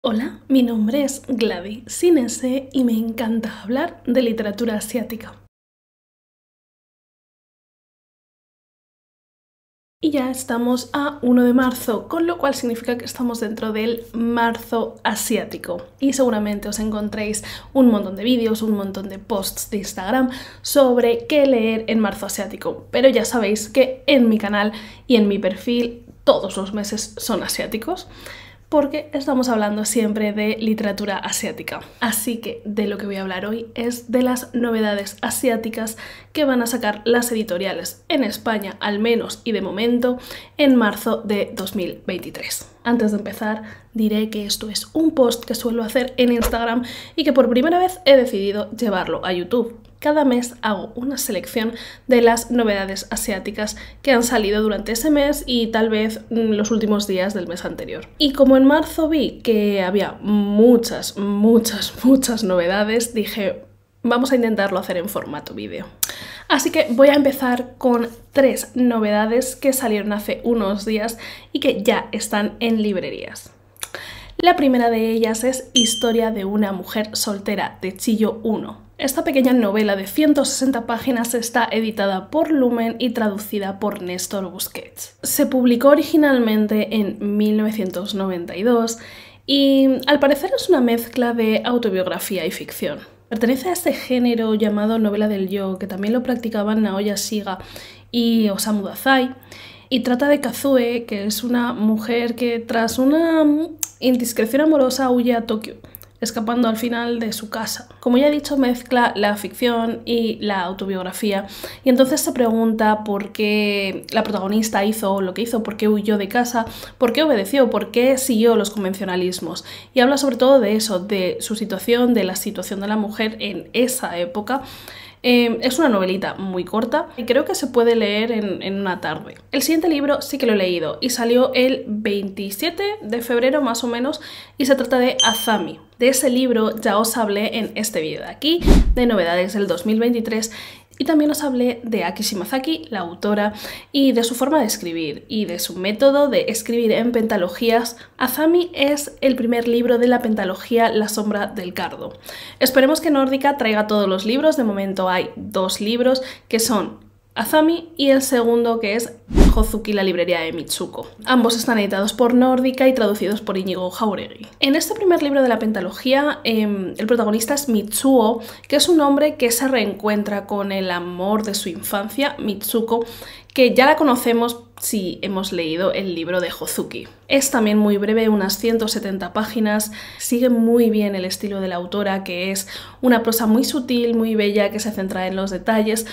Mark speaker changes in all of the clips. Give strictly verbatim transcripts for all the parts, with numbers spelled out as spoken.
Speaker 1: Hola, mi nombre es Gladys sin ese y me encanta hablar de literatura asiática. Y ya estamos a uno de marzo, con lo cual significa que estamos dentro del marzo asiático. Y seguramente os encontréis un montón de vídeos, un montón de posts de Instagram sobre qué leer en marzo asiático. Pero ya sabéis que en mi canal y en mi perfil todos los meses son asiáticos, porque estamos hablando siempre de literatura asiática. Así que de lo que voy a hablar hoy es de las novedades asiáticas que van a sacar las editoriales en España, al menos y de momento, en marzo de dos mil veintitrés. Antes de empezar, diré que esto es un post que suelo hacer en Instagram y que por primera vez he decidido llevarlo a YouTube. Cada mes hago una selección de las novedades asiáticas que han salido durante ese mes y tal vez los últimos días del mes anterior. Y como en marzo vi que había muchas, muchas, muchas novedades, dije, vamos a intentarlo hacer en formato vídeo. Así que voy a empezar con tres novedades que salieron hace unos días y que ya están en librerías. La primera de ellas es Historia de una mujer soltera, de Chillo uno. Esta pequeña novela de ciento sesenta páginas está editada por Lumen y traducida por Néstor Busquets. Se publicó originalmente en mil novecientos noventa y dos y al parecer es una mezcla de autobiografía y ficción. Pertenece a este género llamado novela del yo, que también lo practicaban Naoya Shiga y Osamu Dazai, y trata de Kazue, que es una mujer que tras una indiscreción amorosa huye a Tokio, escapando al final de su casa. Como ya he dicho, mezcla la ficción y la autobiografía, y entonces se pregunta por qué la protagonista hizo lo que hizo, por qué huyó de casa, por qué obedeció, por qué siguió los convencionalismos. Y habla sobre todo de eso, de su situación, de la situación de la mujer en esa época. Eh, es una novelita muy corta y creo que se puede leer en, en una tarde. El siguiente libro sí que lo he leído y salió el veintisiete de febrero más o menos, y se trata de Azami. De ese libro ya os hablé en este vídeo de aquí, de novedades del dos mil veintitrés, y también os hablé de Aki Shimazaki, la autora, y de su forma de escribir y de su método de escribir en pentalogías. Azami es el primer libro de la pentalogía La sombra del cardo. Esperemos que Nórdica traiga todos los libros. De momento hay dos libros, que son Azami y el segundo, que es Hozuki, la librería de Mitsuko. Ambos están editados por Nórdica y traducidos por Íñigo Jauregui. En este primer libro de la pentalogía, eh, el protagonista es Mitsuo, que es un hombre que se reencuentra con el amor de su infancia, Mitsuko, que ya la conocemos si hemos leído el libro de Hozuki. Es también muy breve, unas ciento setenta páginas, sigue muy bien el estilo de la autora, que es una prosa muy sutil, muy bella, que se centra en los detalles,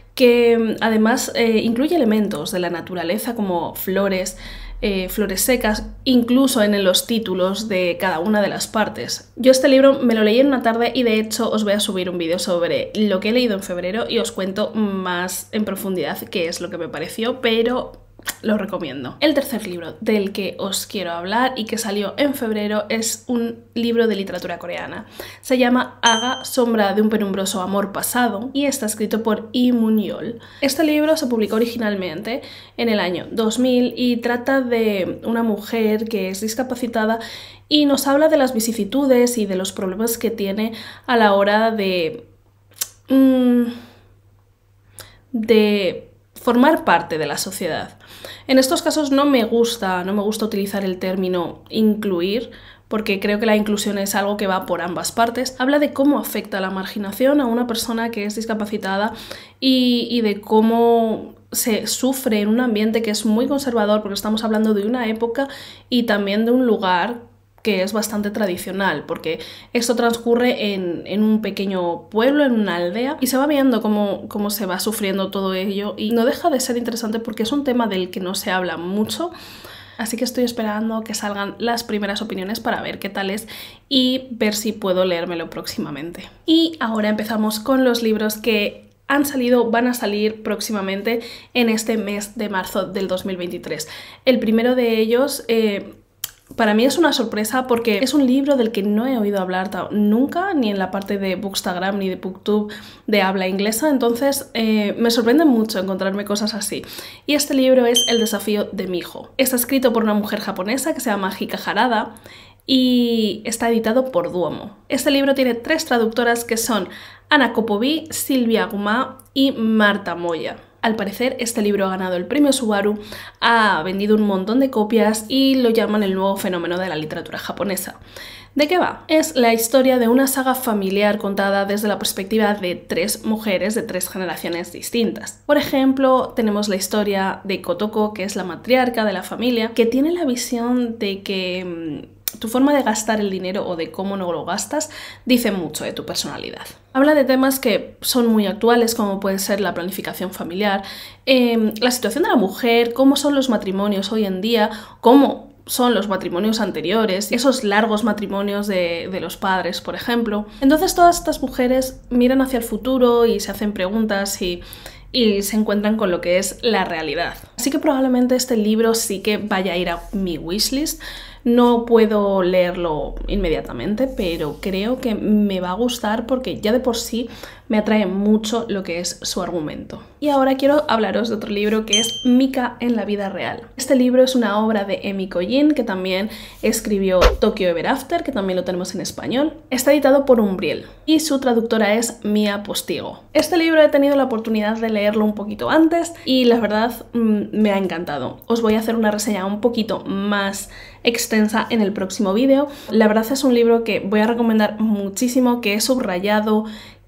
Speaker 1: que además eh, incluye elementos de la naturaleza como flores, eh, flores secas, incluso en los títulos de cada una de las partes. Yo este libro me lo leí en una tarde y de hecho os voy a subir un vídeo sobre lo que he leído en febrero y os cuento más en profundidad qué es lo que me pareció, pero lo recomiendo. El tercer libro del que os quiero hablar y que salió en febrero es un libro de literatura coreana. Se llama Aga, sombra de un penumbroso amor pasado, y está escrito por Lee Mun-yeol. Este libro se publicó originalmente en el año dos mil y trata de una mujer que es discapacitada y nos habla de las vicisitudes y de los problemas que tiene a la hora de... Mmm, de formar parte de la sociedad. En estos casos no me gusta, no me gusta utilizar el término incluir, porque creo que la inclusión es algo que va por ambas partes. Habla de cómo afecta la marginación a una persona que es discapacitada y, y de cómo se sufre en un ambiente que es muy conservador, porque estamos hablando de una época y también de un lugar que es bastante tradicional, porque esto transcurre en, en un pequeño pueblo, en una aldea, y se va viendo cómo, cómo se va sufriendo todo ello, y no deja de ser interesante porque es un tema del que no se habla mucho, así que estoy esperando que salgan las primeras opiniones para ver qué tal es y ver si puedo leérmelo próximamente. Y ahora empezamos con los libros que han salido, van a salir próximamente en este mes de marzo del dos mil veintitrés. El primero de ellos... Eh, Para mí es una sorpresa porque es un libro del que no he oído hablar nunca, ni en la parte de Bookstagram ni de Booktube de habla inglesa, entonces eh, me sorprende mucho encontrarme cosas así. Y este libro es El desafío de Miho. Está escrito por una mujer japonesa que se llama Hika Harada y está editado por Duomo. Este libro tiene tres traductoras que son Ana Kopovi, Silvia Gumá y Marta Moya. Al parecer, este libro ha ganado el premio Subaru, ha vendido un montón de copias y lo llaman el nuevo fenómeno de la literatura japonesa. ¿De qué va? Es la historia de una saga familiar contada desde la perspectiva de tres mujeres de tres generaciones distintas. Por ejemplo, tenemos la historia de Kotoko, que es la matriarca de la familia, que tiene la visión de que mmm, tu forma de gastar el dinero o de cómo no lo gastas dice mucho de tu personalidad. Habla de temas que son muy actuales, como puede ser la planificación familiar, eh, la situación de la mujer, cómo son los matrimonios hoy en día, cómo son los matrimonios anteriores, esos largos matrimonios de, de los padres, por ejemplo. Entonces todas estas mujeres miran hacia el futuro y se hacen preguntas y, y se encuentran con lo que es la realidad. Así que probablemente este libro sí que vaya a ir a mi wishlist. No puedo leerlo inmediatamente, pero creo que me va a gustar porque ya de por sí me atrae mucho lo que es su argumento. Y ahora quiero hablaros de otro libro que es Mika en la vida real. Este libro es una obra de Emiko Jin, que también escribió Tokyo Ever After, que también lo tenemos en español. Está editado por Umbriel y su traductora es Mia Postigo. Este libro he tenido la oportunidad de leerlo un poquito antes y la verdad mmm, me ha encantado. Os voy a hacer una reseña un poquito más extensa en el próximo vídeo. La verdad es un libro que voy a recomendar muchísimo, que he subrayado,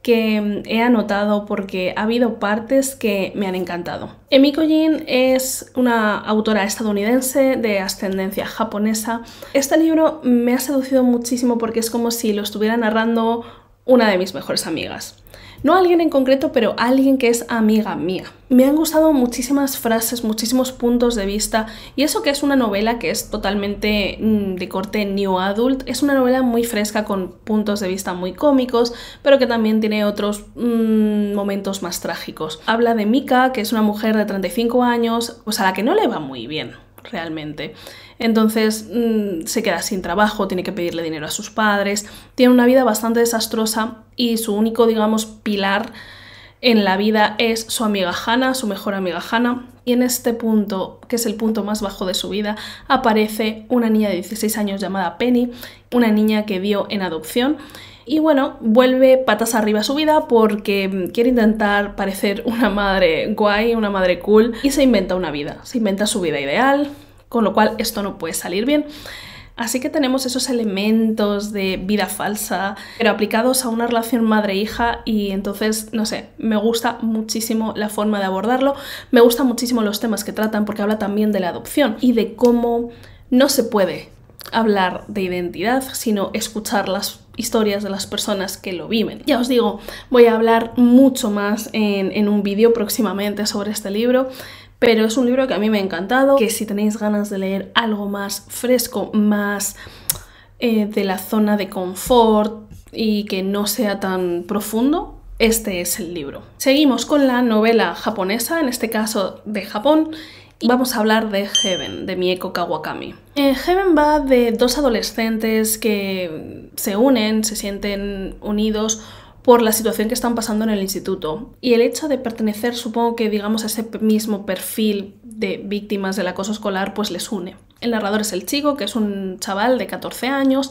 Speaker 1: que he anotado porque ha habido partes que me han encantado. Emiko Jin es una autora estadounidense de ascendencia japonesa. Este libro me ha seducido muchísimo porque es como si lo estuviera narrando una de mis mejores amigas. No alguien en concreto, pero alguien que es amiga mía. Me han gustado muchísimas frases, muchísimos puntos de vista, y eso que es una novela que es totalmente mmm, de corte new adult. Es una novela muy fresca con puntos de vista muy cómicos, pero que también tiene otros mmm, momentos más trágicos. Habla de Mika, que es una mujer de treinta y cinco años, pues a la que no le va muy bien realmente. Entonces mmm, se queda sin trabajo, tiene que pedirle dinero a sus padres, tiene una vida bastante desastrosa y su único, digamos, pilar en la vida es su amiga Hana, su mejor amiga Hana. Y en este punto, que es el punto más bajo de su vida, aparece una niña de dieciséis años llamada Penny, una niña que dio en adopción. Y bueno, vuelve patas arriba a su vida porque quiere intentar parecer una madre guay, una madre cool, y se inventa una vida, se inventa su vida ideal, con lo cual esto no puede salir bien. Así que tenemos esos elementos de vida falsa, pero aplicados a una relación madre-hija, y entonces, no sé, me gusta muchísimo la forma de abordarlo, me gustan muchísimo los temas que tratan porque habla también de la adopción y de cómo no se puede hablar de identidad, sino escuchar las historias de las personas que lo viven. Ya os digo, voy a hablar mucho más en, en un vídeo próximamente sobre este libro, pero es un libro que a mí me ha encantado, que si tenéis ganas de leer algo más fresco, más eh, de la zona de confort y que no sea tan profundo, este es el libro. Seguimos con la novela japonesa, en este caso de Japón, y vamos a hablar de Heaven, de Mieko Kawakami. Eh, Heaven va de dos adolescentes que se unen, se sienten unidos por la situación que están pasando en el instituto, y el hecho de pertenecer, supongo que digamos a ese mismo perfil de víctimas del acoso escolar, pues les une. El narrador es el chico, que es un chaval de catorce años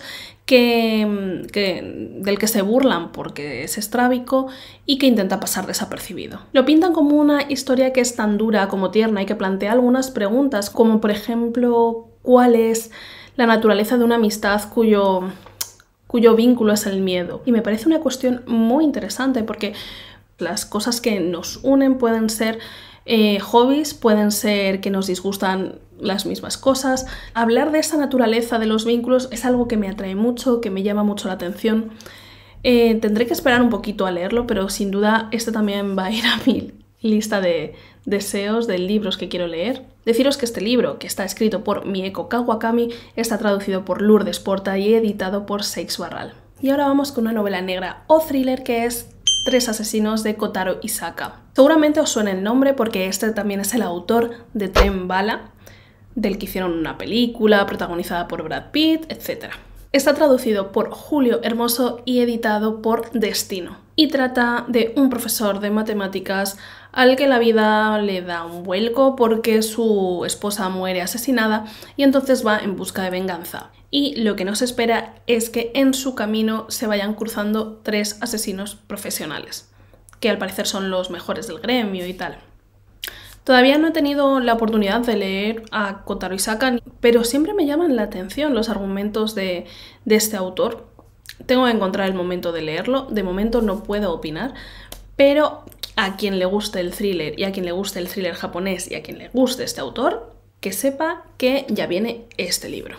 Speaker 1: que, que, del que se burlan porque es estrábico y que intenta pasar desapercibido. Lo pintan como una historia que es tan dura como tierna y que plantea algunas preguntas, como por ejemplo, ¿cuál es la naturaleza de una amistad cuyo cuyo vínculo es el miedo? Y me parece una cuestión muy interesante porque las cosas que nos unen pueden ser eh, hobbies, pueden ser que nos disgustan las mismas cosas. Hablar de esa naturaleza de los vínculos es algo que me atrae mucho, que me llama mucho la atención. Eh, tendré que esperar un poquito a leerlo, pero sin duda este también va a ir a mi lista de deseos de libros que quiero leer. Deciros que este libro, que está escrito por Mieko Kawakami, está traducido por Lourdes Porta y editado por Seix Barral. Y ahora vamos con una novela negra o thriller que es Tres asesinos de Kotaro Isaka. Seguramente os suena el nombre porque este también es el autor de Tren Bala, del que hicieron una película protagonizada por Brad Pitt, etcétera. Está traducido por Julio Hermoso y editado por Destino. Y trata de un profesor de matemáticas al que la vida le da un vuelco porque su esposa muere asesinada y entonces va en busca de venganza. y lo que nos espera es que en su camino se vayan cruzando tres asesinos profesionales, que al parecer son los mejores del gremio y tal. Todavía no he tenido la oportunidad de leer a Kotaro Isaka, pero siempre me llaman la atención los argumentos de, de este autor. Tengo que encontrar el momento de leerlo, de momento no puedo opinar, pero a quien le guste el thriller y a quien le guste el thriller japonés y a quien le guste este autor, que sepa que ya viene este libro.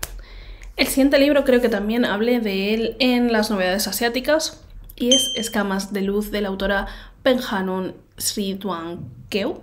Speaker 1: El siguiente libro creo que también hablé de él en las novedades asiáticas y es Escamas de luz de la autora Penthanun Sritwankeu.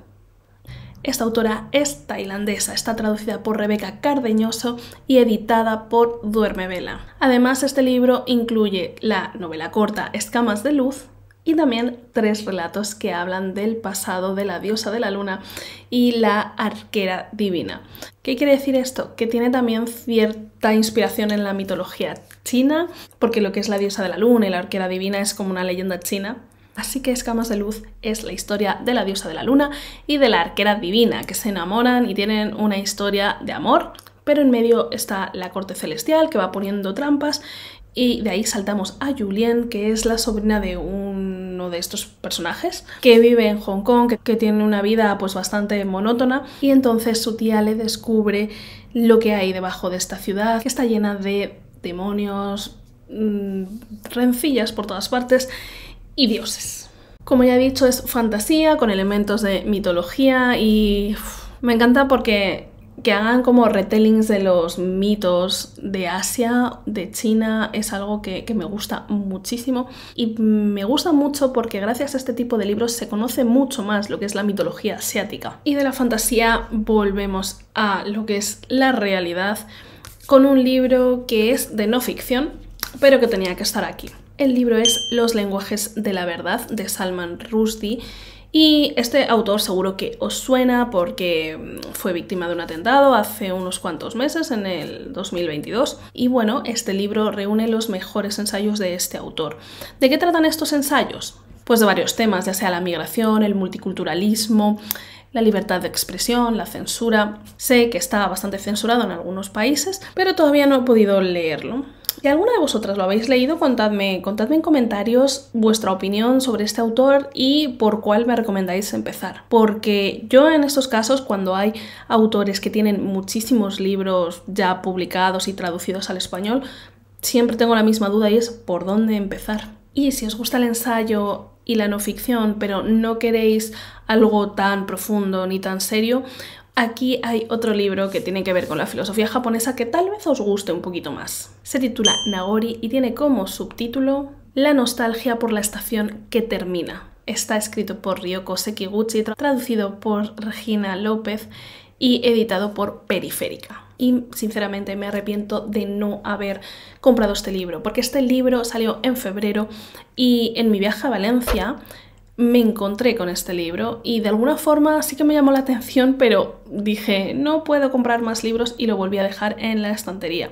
Speaker 1: Esta autora es tailandesa, está traducida por Rebeca Cardeñoso y editada por Duerme Vela. Además, este libro incluye la novela corta Escamas de luz y también tres relatos que hablan del pasado de la diosa de la luna y la arquera divina. ¿Qué quiere decir esto? Que tiene también cierta inspiración en la mitología china, porque lo que es la diosa de la luna y la arquera divina es como una leyenda china. Así que Escamas de luz es la historia de la diosa de la luna y de la arquera divina, que se enamoran y tienen una historia de amor, pero en medio está la corte celestial que va poniendo trampas y de ahí saltamos a Julien, que es la sobrina de uno de estos personajes, que vive en Hong Kong, que, que tiene una vida pues bastante monótona y entonces su tía le descubre lo que hay debajo de esta ciudad, que está llena de demonios, mmm, rencillas por todas partes y dioses. Como ya he dicho, es fantasía con elementos de mitología y uf, me encanta porque que hagan como retellings de los mitos de Asia, de China, es algo que, que me gusta muchísimo y me gusta mucho porque gracias a este tipo de libros se conoce mucho más lo que es la mitología asiática. Y de la fantasía volvemos a lo que es la realidad con un libro que es de no ficción, pero que tenía que estar aquí. El libro es Los lenguajes de la verdad, de Salman Rushdie, y este autor seguro que os suena porque fue víctima de un atentado hace unos cuantos meses, en el dos mil veintidós, y bueno, este libro reúne los mejores ensayos de este autor. ¿De qué tratan estos ensayos? Pues de varios temas, ya sea la migración, el multiculturalismo, la libertad de expresión, la censura. Sé que está bastante censurado en algunos países, pero todavía no he podido leerlo. Si alguna de vosotras lo habéis leído, contadme, contadme en comentarios vuestra opinión sobre este autor y por cuál me recomendáis empezar. Porque yo en estos casos, cuando hay autores que tienen muchísimos libros ya publicados y traducidos al español, siempre tengo la misma duda y es ¿por dónde empezar? Y si os gusta el ensayo y la no ficción, pero no queréis algo tan profundo ni tan serio, aquí hay otro libro que tiene que ver con la filosofía japonesa que tal vez os guste un poquito más. Se titula Nagori y tiene como subtítulo La nostalgia por la estación que termina. Está escrito por Ryoko Sekiguchi, traducido por Regina López y editado por Periférica. Y sinceramente me arrepiento de no haber comprado este libro, porque este libro salió en febrero y en mi viaje a Valencia me encontré con este libro y de alguna forma sí que me llamó la atención, pero dije no puedo comprar más libros y lo volví a dejar en la estantería.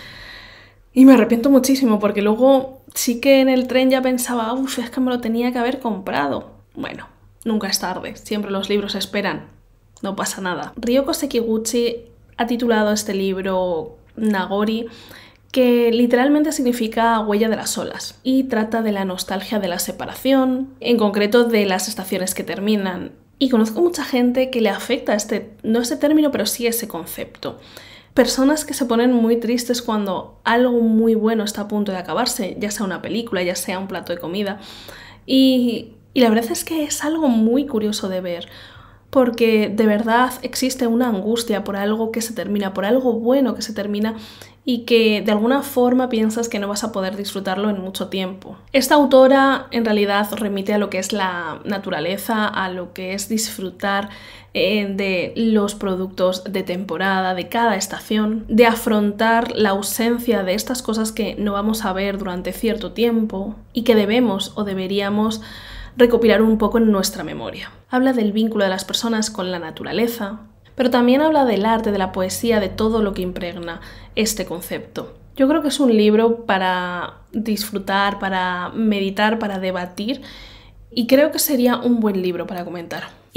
Speaker 1: Y me arrepiento muchísimo porque luego sí que en el tren ya pensaba, uff, es que me lo tenía que haber comprado. Bueno, nunca es tarde, siempre los libros esperan, no pasa nada. Ryoko Sekiguchi ha titulado este libro Nagori, que literalmente significa huella de las olas, y trata de la nostalgia de la separación, en concreto de las estaciones que terminan. Y conozco mucha gente que le afecta este, no este término, pero sí ese concepto. Personas que se ponen muy tristes cuando algo muy bueno está a punto de acabarse, ya sea una película, ya sea un plato de comida. Y, y la verdad es que es algo muy curioso de ver, porque de verdad existe una angustia por algo que se termina, por algo bueno que se termina y que de alguna forma piensas que no vas a poder disfrutarlo en mucho tiempo. Esta autora en realidad remite a lo que es la naturaleza, a lo que es disfrutar eh, de los productos de temporada, de cada estación, de afrontar la ausencia de estas cosas que no vamos a ver durante cierto tiempo y que debemos o deberíamos recopilar un poco en nuestra memoria. Habla del vínculo de las personas con la naturaleza, pero también habla del arte, de la poesía, de todo lo que impregna este concepto. Yo creo que es un libro para disfrutar, para meditar, para debatir, y creo que sería un buen libro para comentar.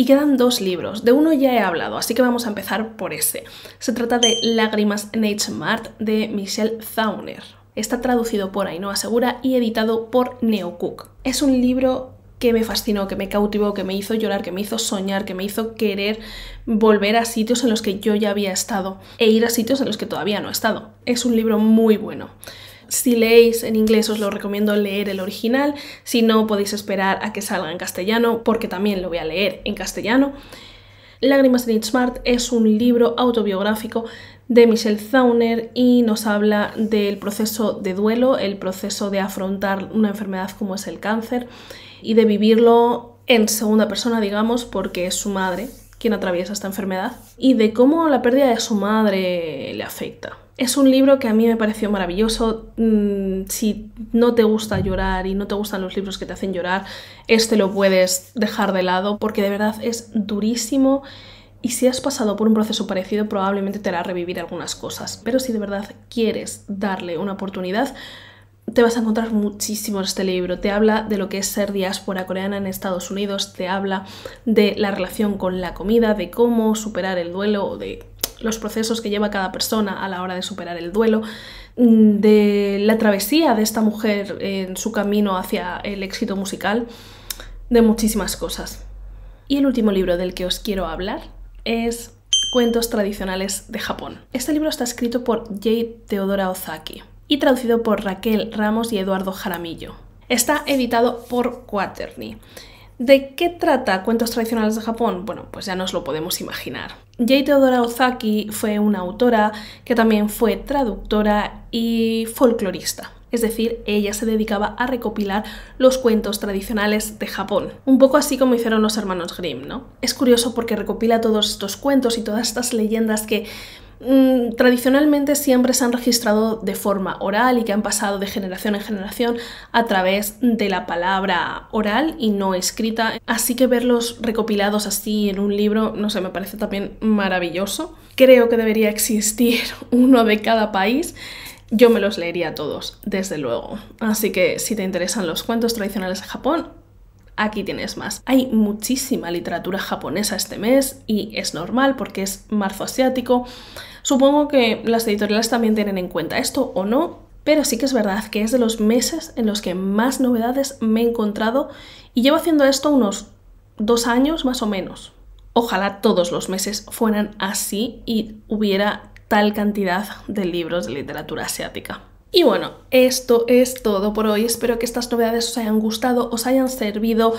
Speaker 1: Y quedan dos libros, de uno ya he hablado, así que vamos a empezar por ese. Se trata de Lágrimas en H Mart de Michelle Zauner. Está traducido por Ainhoa Segura y editado por Neocook. Es un libro que me fascinó, que me cautivó, que me hizo llorar, que me hizo soñar, que me hizo querer volver a sitios en los que yo ya había estado e ir a sitios en los que todavía no he estado. Es un libro muy bueno. Si leéis en inglés os lo recomiendo leer el original, si no podéis esperar a que salga en castellano porque también lo voy a leer en castellano. Lágrimas en H Mart es un libro autobiográfico de Michelle Zauner y nos habla del proceso de duelo, el proceso de afrontar una enfermedad como es el cáncer y de vivirlo en segunda persona, digamos, porque es su madre quien atraviesa esta enfermedad y de cómo la pérdida de su madre le afecta. Es un libro que a mí me pareció maravilloso. Mm, si no te gusta llorar y no te gustan los libros que te hacen llorar, este lo puedes dejar de lado porque de verdad es durísimo y si has pasado por un proceso parecido probablemente te hará revivir algunas cosas. Pero si de verdad quieres darle una oportunidad, te vas a encontrar muchísimo en este libro. Te habla de lo que es ser diáspora coreana en Estados Unidos, te habla de la relación con la comida, de cómo superar el duelo, de los procesos que lleva cada persona a la hora de superar el duelo, de la travesía de esta mujer en su camino hacia el éxito musical, de muchísimas cosas. Y el último libro del que os quiero hablar es Cuentos tradicionales de Japón. Este libro está escrito por Jade Teodora Ozaki y traducido por Raquel Ramos y Eduardo Jaramillo. Está editado por Quaterny. ¿De qué trata Cuentos tradicionales de Japón? Bueno, pues ya nos lo podemos imaginar. Jade Teodora Ozaki fue una autora que también fue traductora y folclorista. Es decir, ella se dedicaba a recopilar los cuentos tradicionales de Japón. Un poco así como hicieron los hermanos Grimm, ¿no? Es curioso porque recopila todos estos cuentos y todas estas leyendas que mmm, tradicionalmente siempre se han registrado de forma oral y que han pasado de generación en generación a través de la palabra oral y no escrita. Así que verlos recopilados así en un libro, no sé, me parece también maravilloso. Creo que debería existir uno de cada país. Yo me los leería todos, desde luego. Así que si te interesan los cuentos tradicionales de Japón, aquí tienes más. Hay muchísima literatura japonesa este mes y es normal porque es marzo asiático. Supongo que las editoriales también tienen en cuenta esto o no, pero sí que es verdad que es de los meses en los que más novedades me he encontrado y llevo haciendo esto unos dos años más o menos. Ojalá todos los meses fueran así y hubiera tal cantidad de libros de literatura asiática. Y bueno, esto es todo por hoy. Espero que estas novedades os hayan gustado, os hayan servido.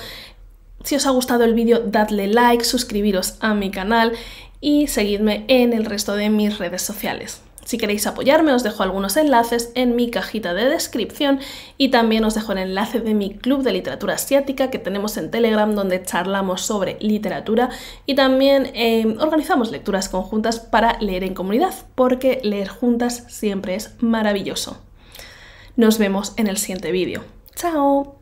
Speaker 1: Si os ha gustado el vídeo, dadle like, suscribiros a mi canal y seguidme en el resto de mis redes sociales. Si queréis apoyarme, os dejo algunos enlaces en mi cajita de descripción y también os dejo el enlace de mi club de literatura asiática que tenemos en Telegram, donde charlamos sobre literatura y también eh, organizamos lecturas conjuntas para leer en comunidad, porque leer juntas siempre es maravilloso. Nos vemos en el siguiente vídeo. ¡Chao!